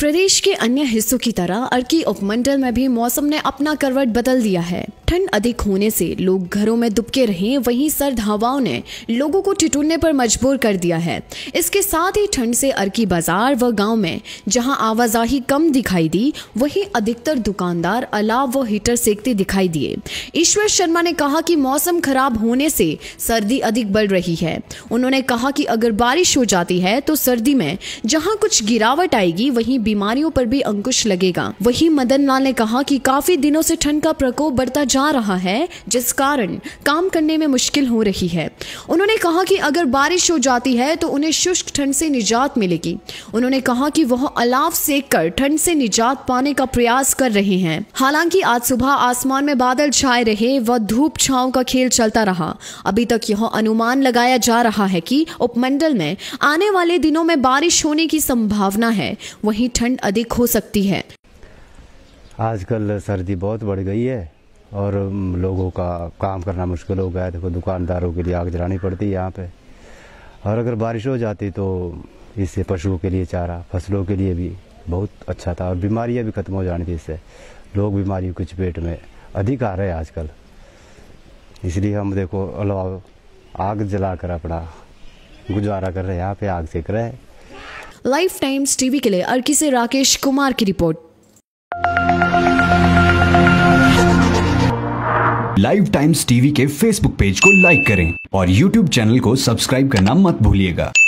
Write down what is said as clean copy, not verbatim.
प्रदेश के अन्य हिस्सों की तरह अर्की उपमंडल में भी मौसम ने अपना करवट बदल दिया है। ठंड अधिक होने से लोग घरों में दुबके रहे, वहीं सर्द हवाओं ने लोगों को ठिठुरने पर मजबूर कर दिया है। इसके साथ ही ठंड से अर्की बाजार व गांव में जहां आवाजाही कम दिखाई दी, वहीं अधिकतर दुकानदार अलाव व हीटर सेकते दिखाई दिए। ईश्वर शर्मा ने कहा कि मौसम खराब होने से सर्दी अधिक बढ़ रही है। उन्होंने कहा कि अगर बारिश हो जाती है तो सर्दी में जहां कुछ गिरावट आएगी, वहीं बीमारियों पर भी अंकुश लगेगा। वहीं मदन लाल ने कहा कि काफी दिनों से ठंड का प्रकोप बढ़ता जा रहा है, जिस कारण काम करने में मुश्किल हो रही है। उन्होंने कहा कि अगर बारिश हो जाती है तो उन्हें शुष्क ठंड से निजात मिलेगी। उन्होंने कहा कि वह अलाव सेक कर ठंड से निजात पाने का प्रयास कर रहे हैं। हालांकि आज सुबह आसमान में बादल छाए रहे व धूप छांव का खेल चलता रहा। अभी तक यह अनुमान लगाया जा रहा है कि उपमंडल में आने वाले दिनों में बारिश होने की संभावना है, वहीं ठंड अधिक हो सकती है। आजकल सर्दी बहुत बढ़ गई है और लोगों का काम करना मुश्किल हो गया है। देखो, दुकानदारों के लिए आग जलानी पड़ती है यहाँ पे। और अगर बारिश हो जाती तो इससे पशुओं के लिए चारा, फसलों के लिए भी बहुत अच्छा था और बीमारियाँ भी खत्म हो जानी थी। इससे लोग बीमारियों की चपेट में अधिक आ रहे हैं आजकल। इसलिए हम देखो अलाव आग जलाकर अपना गुजारा कर रहे हैं, यहाँ पे आग सेक रहे हैं। लाइफ टाइम्स टीवी के लिए अर्की से राकेश कुमार की रिपोर्ट। लाइव टाइम्स टीवी के फेसबुक पेज को लाइक करें और यूट्यूब चैनल को सब्सक्राइब करना मत भूलिएगा।